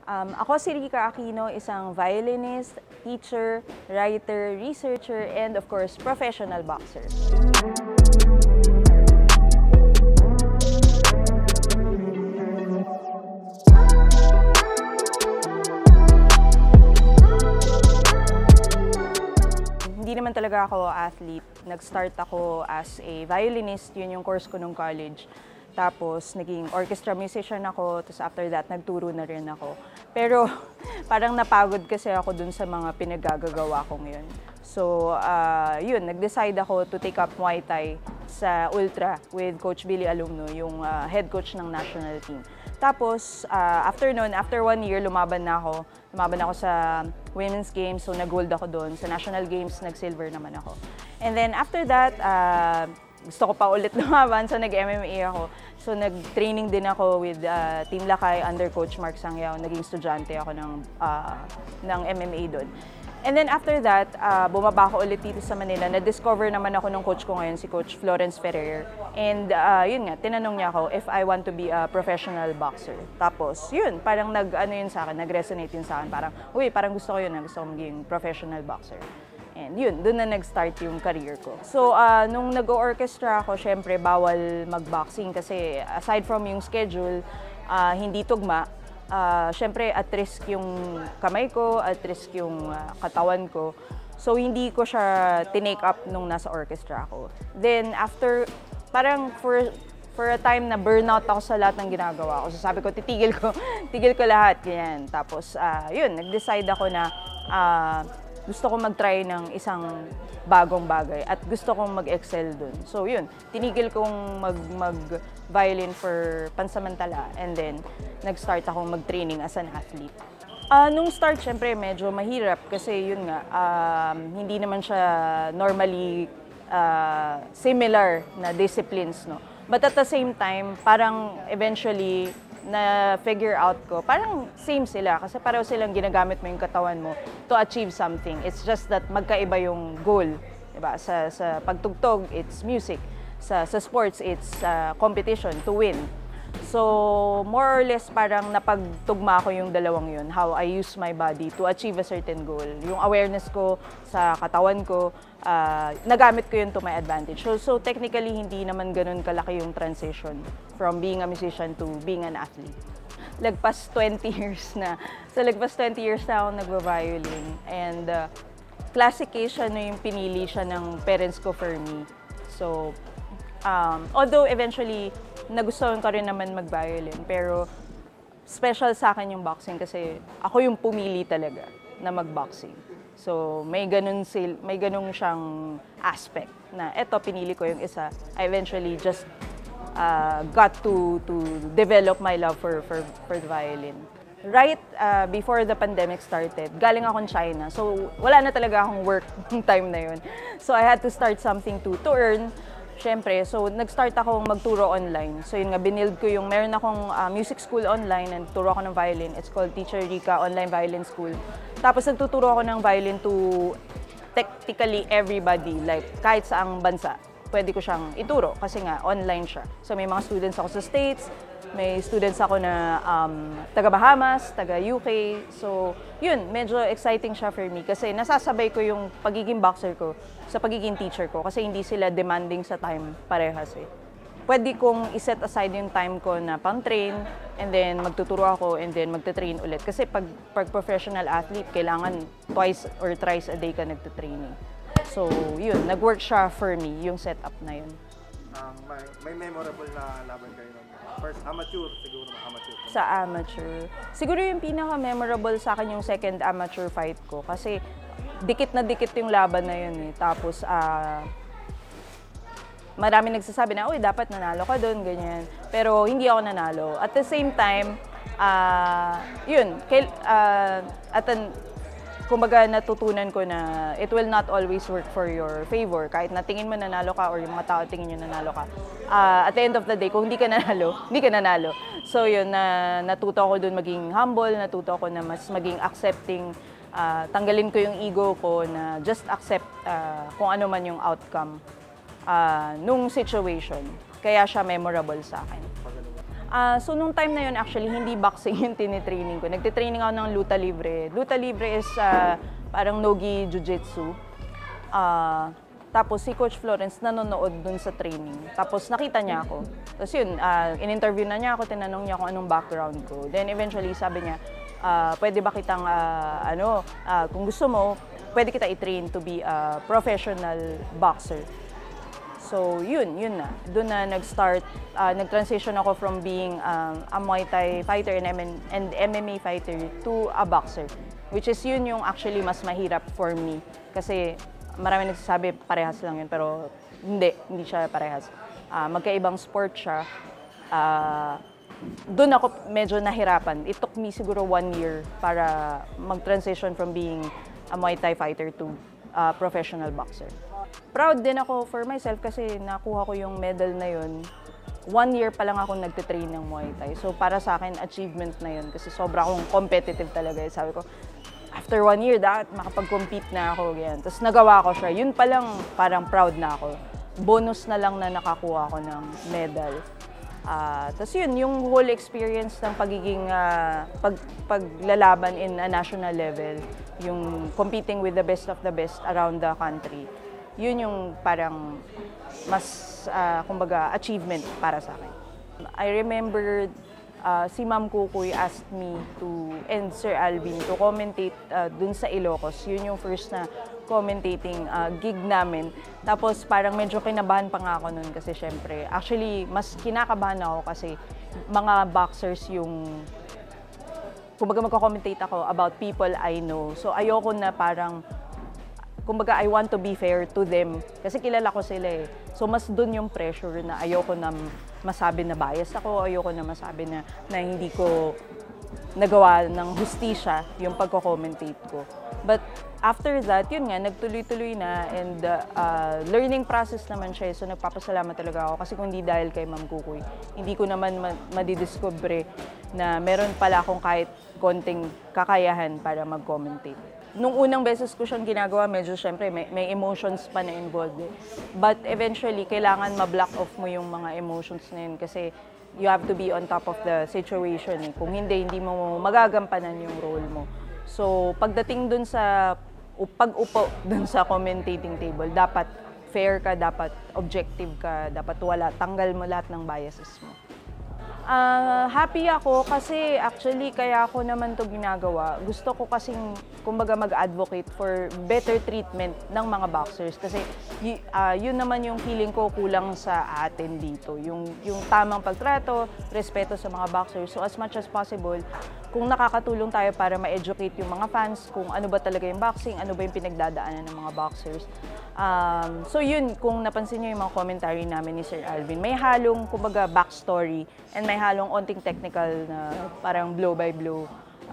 Ako si Rica Aquino, isang violinist, teacher, writer, researcher, and of course, professional boxer. Hindi naman talaga ako athlete. Nag-start ako as a violinist, yun yung course ko nung college. Tapos, naging orchestra musician ako. Tapos after that, nagturo na rin ako. Pero, parang napagod kasi ako dun sa mga pinagagagawa kong yun. So, yun, nag-decide ako to take up Muay Thai sa Ultra with Coach Billy Alumno, yung head coach ng national team. Tapos, after 1 year, lumaban na ako. Lumaban ako sa Women's Games, so nag-gold ako doon. Sa National Games, nag-silver naman ako. And then after that, gusto ko pa ulit lumaban, so nag-MMA ako. So nag-training din ako with Team Lakay under Coach Mark Sangyao. Naging estudyante ako ng MMA doon. And then after that, bumaba ako ulit dito sa Manila. Na-discover naman ako ng coach ko ngayon, si Coach Florence Ferrer. And yun nga, tinanong niya ako if I want to be a professional boxer. Tapos yun, parang nag-resonate yun sa akin. Parang, uy, parang gusto ko yun, gusto ko maging professional boxer. And yun, doon na nag-start yung career ko. So, nung nag-orchestra ako, syempre, bawal mag-boxing kasi aside from yung schedule, hindi tugma. Syempre, at risk yung kamay ko, at risk yung katawan ko. So, hindi ko siya tinake up nung nasa orchestra ako. Then, after, parang for a time na burnout ako sa lahat ng ginagawa ko. So, sabi ko, tigil ko lahat, ganyan. Tapos, yun, nag-decide ako na gusto ko mag-try ng isang bagong bagay at gusto kong mag-excel dun. So yun, tinigil kong mag-violin for pansamantala and then nag-start akong mag-training as an athlete. Nung start, syempre, medyo mahirap kasi yun nga, hindi naman siya normally similar na disciplines, no? But at the same time, parang eventually, na-figure out ko, parang same sila kasi pareho silang ginagamit mo yung katawan mo to achieve something. It's just that magkaiba yung goal. Diba? Sa pagtugtog, it's music. Sa sports, it's competition to win. So, more or less, parang napagtugma ko yung dalawang yun, how I use my body to achieve a certain goal. Yung awareness ko sa katawan ko, nagamit ko yun to my advantage. So technically, hindi naman ganun kalaki yung transition from being a musician to being an athlete. Lagpas 20 years na. So, lagpas 20 years na ako nagba-violin. And classification na yung pinili siya ng parents ko for me. So, although eventually, nagustuhan ko rin naman mag-violin, pero special sa akin yung boxing kasi ako yung pumili talaga na mag-boxing. So, may ganun siyang aspect na eto, pinili ko yung isa. I eventually just got to develop my love for the violin. Right before the pandemic started, galing akong China. So, wala na talaga akong work time na yun. So, I had to start something to earn. Siyempre, so nag-start akong magturo online. So yun nga, binild ko yung, meron akong music school online and turo ako ng violin. It's called Teacher Rica Online Violin School. Tapos nagtuturo ako ng violin to technically everybody, like kahit saang bansa. Pwede ko siyang ituro kasi nga online siya. So may mga students ako sa States, may students ako na taga Bahamas, taga UK. So yun, medyo exciting siya for me kasi nasasabay ko yung pagiging boxer ko sa pagiging teacher ko kasi hindi sila demanding sa time parehas eh. Pwede kong iset aside yung time ko na pang-train and then magtuturo ako and then magta-train ulit. Kasi pag professional athlete, kailangan twice or thrice a day ka nagta-training. So yun, nag-work siya for me, yung setup na yun. May memorable na laban kayo nun? First amateur, siguro amateur. Sa amateur. Siguro yung pinaka-memorable sa akin yung second amateur fight ko kasi dikit na dikit yung laban na yun eh. Tapos, marami nagsasabi na, uy, dapat nanalo ka doon, ganyan. Pero hindi ako nanalo. At the same time, yun, kumbaga natutunan ko na it will not always work for your favor. Kahit na tingin mo nanalo ka or yung mga tao tingin nyo nanalo ka. At the end of the day, kung hindi ka nanalo, hindi ka nanalo. So yun, natuto ako doon maging humble, natuto ako na mas maging accepting. Tanggalin ko yung ego ko na just accept kung ano man yung outcome nung situation. Kaya siya memorable sa akin. So nung time na yun, actually, hindi boxing yung tinitraining ko. Nagtitraining ako ng luta libre. Luta libre is parang nogi jiu-jitsu. Tapos si Coach Florence nanonood dun sa training. Tapos nakita niya ako. Tapos yun, in-interview na niya ako, tinanong niya kung anong background ko. Then eventually sabi niya, pwede ba kitang, kung gusto mo, pwede kita i-train to be a professional boxer. So yun na. Doon na nag-start, nag-transition ako from being a Muay Thai fighter and MMA fighter to a boxer. Which is yun yung actually mas mahirap for me. Kasi marami nagsasabi parehas lang yun, pero hindi siya parehas. Magkaibang sport siya. Doon ako medyo nahirapan. It took me siguro 1 year para mag-transition from being a Muay Thai fighter to a professional boxer. Proud din ako for myself kasi nakuha ko yung medal na yun. 1 year pa lang ako nagtitrain ng Muay Thai. So para sa akin, achievement na yun kasi sobra akong competitive talaga. Sabi ko, after 1 year, dapat makapag-compete na ako. Ganyan. Tapos nagawa ko siya. Yun pa lang, parang proud na ako. Bonus na lang na nakakuha ako ng medal. Tapos yun, yung whole experience ng pagiging paglalaban in a national level, yung competing with the best of the best around the country, yun yung parang mas, kumbaga, achievement para sa akin. I remember si Ma'am Kukoy asked me and Sir Alvin to commentate dun sa Ilocos. Yun yung first na commentating gig namin. Tapos parang medyo kinabahan pa nga ako nun kasi syempre, actually mas kinakabahan ako kasi mga boxers yung, kumbaga magko-commentate ako about people I know. So ayoko na parang, kumbaga I want to be fair to them kasi kilala ko sila eh. So mas dun yung pressure na ayoko na masabi na bias ako, ayoko na masabi na hindi ko nagawa ng hustisya yung pagko-commentate ko. But after that, yun nga, nagtuloy-tuloy na and learning process naman siya. So nagpapasalamat talaga ako kasi kung hindi dahil kay Ma'am Kukoy, hindi ko naman madidiscover na meron pala akong kahit konting kakayahan para mag-commentate. Nung unang beses ko siyang ginagawa, medyo syempre may emotions pa na involved. But eventually, kailangan ma-block off mo yung mga emotions na yun kasi you have to be on top of the situation. Kung hindi mo magagampanan yung role mo. So, pagdating dun sa pag-upo dun sa commentating table, dapat fair ka, dapat objective ka, dapat tanggal mo lahat ng biases mo. Happy ako kasi actually kaya ako naman to ginagawa. Gusto ko kasing kumbaga mag-advocate for better treatment ng mga boxers kasi yun naman yung feeling ko kulang sa atin dito. Yung tamang pagtrato, respeto sa mga boxers. So as much as possible, kung nakakatulong tayo para ma-educate yung mga fans kung ano ba talaga yung boxing, ano ba yung pinagdadaanan ng mga boxers. So yun, kung napansin niyo yung mga commentary namin ni Sir Alvin, may halong kumbaga backstory and may halong onting technical na parang blow by blow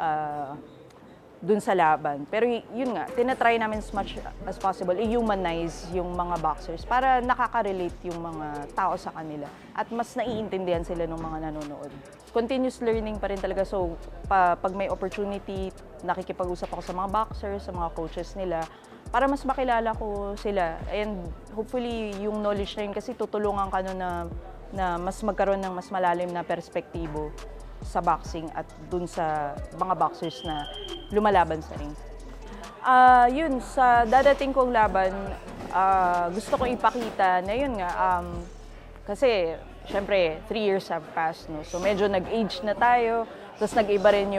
dun sa laban. Pero yun nga, tinatry namin as much as possible i-humanize yung mga boxers para nakaka-relate yung mga tao sa kanila at mas naiintindihan sila ng mga nanonood. Continuous learning pa rin talaga. So, pag may opportunity, nakikipag-usap ako sa mga boxers, sa mga coaches nila, para mas makilala ko sila. And hopefully, yung knowledge na yun kasi tutulungan ka na mas magkaroon ng mas malalim na perspektibo sa boxing at dun sa mga boxers na lumalaban sa ring. Yun, sa dadating kong laban, gusto kong ipakita na yun nga, kasi syempre 3 years have passed, no? So medyo nag-age na tayo, tapos nag-iba rin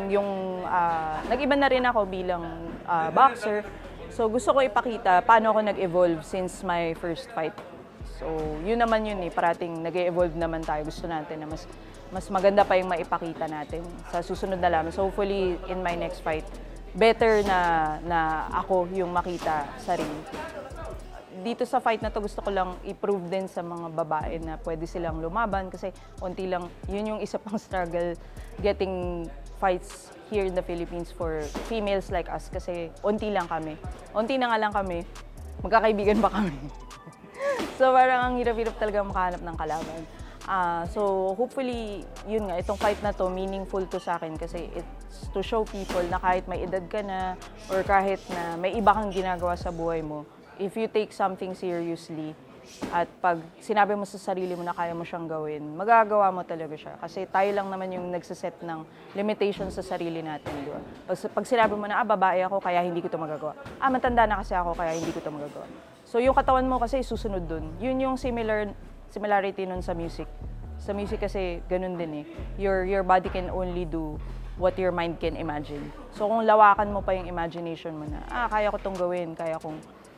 nag-iba na rin ako bilang boxer. So gusto ko ipakita paano ako nag-evolve since my first fight. So yun naman yun eh, parating nag-evolve naman tayo. Gusto natin na mas maganda pa yung maipakita natin sa susunod na laban. So hopefully in my next fight, better na ako yung makita sa ring. Dito sa fight na to gusto ko lang i-prove din sa mga babae na pwede silang lumaban kasi unti lang, yun yung isa pang struggle getting fights here in the Philippines for females like us kasi unti lang kami. Unti na nga lang kami, magkakaibigan pa kami. So parang ang hirap-hirap talaga makahanap ng kalaban. So hopefully, yun nga, itong fight na to, meaningful to sa akin kasi it's to show people na kahit may edad ka na or kahit na may iba kang ginagawa sa buhay mo, if you take something seriously, At pag sinabi mo sa sarili mo na kaya mo siyang gawin, magagawa mo talaga siya. Kasi tayo lang naman yung nagsiset ng limitation sa sarili natin. Di ba? Pag sinabi mo na, babae ako, kaya hindi ko ito magagawa. Matanda na kasi ako, kaya hindi ko ito magagawa. So yung katawan mo kasi susunod dun. Yun yung similarity nun sa music. Sa music kasi ganun din eh. Your body can only do what your mind can imagine. So kung lawakan mo pa yung imagination mo na, kaya ko itong gawin, kaya kong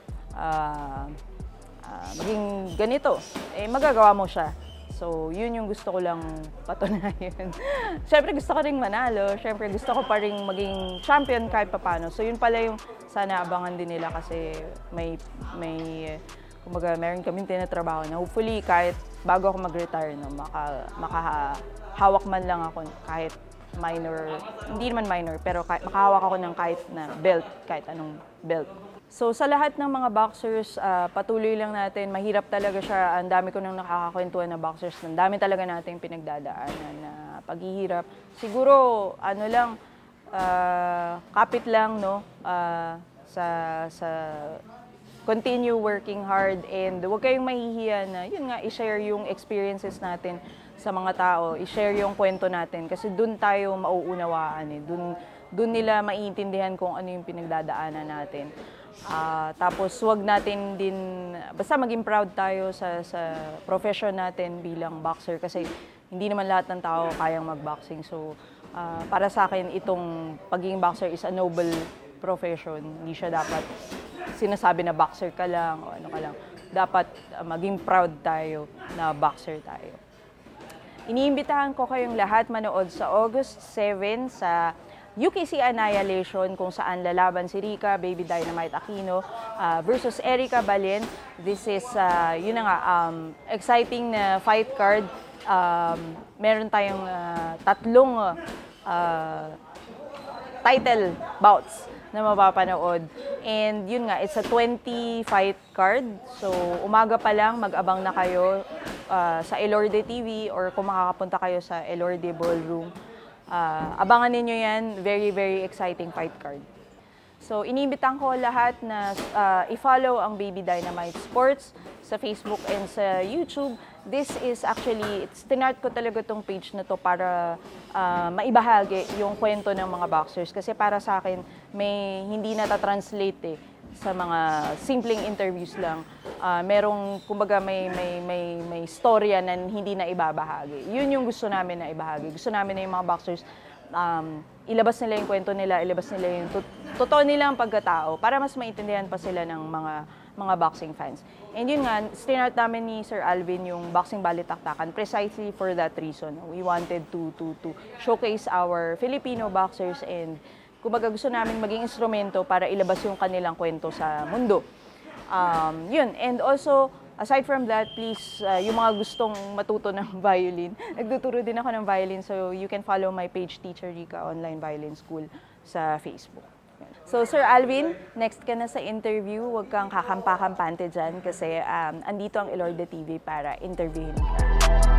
maging ganito, magagawa mo siya. So, yun yung gusto ko lang patunayan. Siyempre, gusto ko ring manalo. Siyempre, gusto ko pa ring maging champion kahit papano. So, yun pala yung sana abangan din nila kasi kumbaga, meron kaming tinatrabaho na hopefully, kahit bago ako mag-retire, no, makahawak man lang ako kahit minor, hindi naman minor, pero makahawak ako ng kahit na belt, kahit anong belt. So sa lahat ng mga boxers, patuloy lang natin, mahirap talaga siya. Ang dami ko nang nakakakwentuhan na boxers, ang dami talaga natin pinagdadaanan na paghihirap. Siguro, kapit lang, no, sa continue working hard and huwag kayong mahihiya na, yun nga, i-share yung experiences natin sa mga tao, i-share yung kwento natin kasi dun tayo mauunawaan eh. Dun nila maiintindihan kung ano yung pinagdadaanan natin. Tapos wag natin din, basta maging proud tayo sa profession natin bilang boxer kasi hindi naman lahat ng tao kayang mag-boxing. So para sa akin, itong pagiging boxer is a noble profession. Hindi siya dapat sinasabi na boxer ka lang o ano ka lang. Dapat maging proud tayo na boxer tayo. Iniimbitahan ko kayong lahat manood sa August 7 sa UKC Annihilation kung saan lalaban si Rica, Baby Dynamite Aquino versus Ericka Ballen. This is, exciting na fight card. Meron tayong tatlong title bouts na mapapanood. And yun nga, it's a 20 fight card. So umaga pa lang, mag-abang na kayo sa Elorde TV or kung makakapunta kayo sa Elorde Ballroom. Abangan ninyo yan, very, very exciting fight card. So, iniimbitahan ko lahat na i-follow ang Baby Dynamite Sports sa Facebook and sa YouTube. This is actually, tinart ko talaga itong page na to para maibahagi yung kwento ng mga boxers. Kasi para sa akin, may hindi nata-translate sa mga simpleng interviews lang. Merong, kumbaga, may storya na hindi na ibabahagi. Yun yung gusto namin na ibahagi. Gusto namin na yung mga boxers, ilabas nila yung kwento nila, ilabas nila yung totoo nilang pagkatao para mas maintindihan pa sila ng mga boxing fans. And yun nga, start namin ni Sir Alvin yung boxing balitaktakan precisely for that reason. We wanted to showcase our Filipino boxers and kumbaga gusto namin maging instrumento para ilabas yung kanilang kwento sa mundo. Yun. And also, aside from that, please, yung mga gustong matuto ng violin, nagtuturo din ako ng violin, so you can follow my page, Teacher Rica Online Violin School sa Facebook. So, Sir Alvin, next ka na sa interview. Huwag kang kakampa-kampante dyan kasi andito ang Elorde TV para interviewin ka.